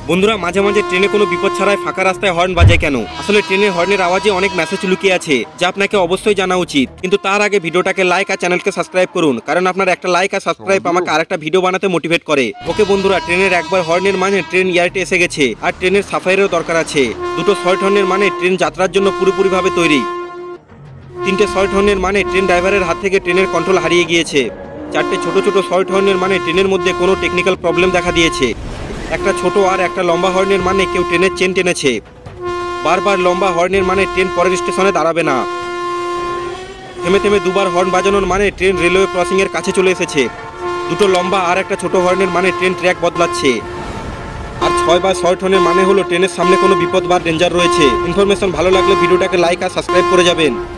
বন্ধুরা, মাঝে মাঝে ট্রেনে কোনো বিপদ ছাড়াই ফাঁকা রাস্তায় হর্ন বাজে কেন? আসলে ট্রেনের হর্নের আওয়াজে অনেক মেসেজ লুকিয়ে আছে, যা আপনাকে অবশ্যই জানা উচিত। কিন্তু তার আগে ভিডিওটাকে লাইক আর চ্যানেলকে সাবস্ক্রাইব করুন, কারণ আপনার একটা লাইক আর সাবস্ক্রাইব আমাকে আরেকটা ভিডিও বানাতে মোটিভেট করে। ওকে বন্ধুরা, ট্রেনের একবার হর্নের মানে ট্রেন ইয়ার্ডে এসে গেছে, আর ট্রেনের সাফাইয়েরও দরকার আছে। দুটো শর্ট হর্নের মানে ট্রেন যাত্রার জন্য পুরোপুরিভাবে তৈরি। তিনটে শর্ট হর্নের মানে ট্রেন ড্রাইভারের হাত থেকে ট্রেনের কন্ট্রোল হারিয়ে গিয়েছে। চারটে ছোট ছোট শর্ট হর্নের মানে ট্রেনের মধ্যে কোনো টেকনিক্যাল প্রবলেম দেখা দিয়েছে। একটা ছোট আর একটা লম্বা হর্নের মানে কেউ ট্রেনের চেন টেনেছে। বারবার লম্বা হর্নের মানে ট্রেন পরের স্টেশনে দাঁড়াবে না। থেমে থেমে দুবার হর্ন বাজানোর মানে ট্রেন রেলওয়ে ক্রসিং এর কাছে চলে এসেছে। দুটো লম্বা আর একটা ছোট হর্নের মানে ট্রেন ট্র্যাক বদলাচ্ছে। আর 6 বার শর্ট হর্নের মানে হলো ট্রেনের সামনে কোনো বিপদ বা ডেঞ্জার রয়েছে। ইনফরমেশন ভালো লাগলে ভিডিওটাকে লাইক আর সাবস্ক্রাইব করে যাবেন।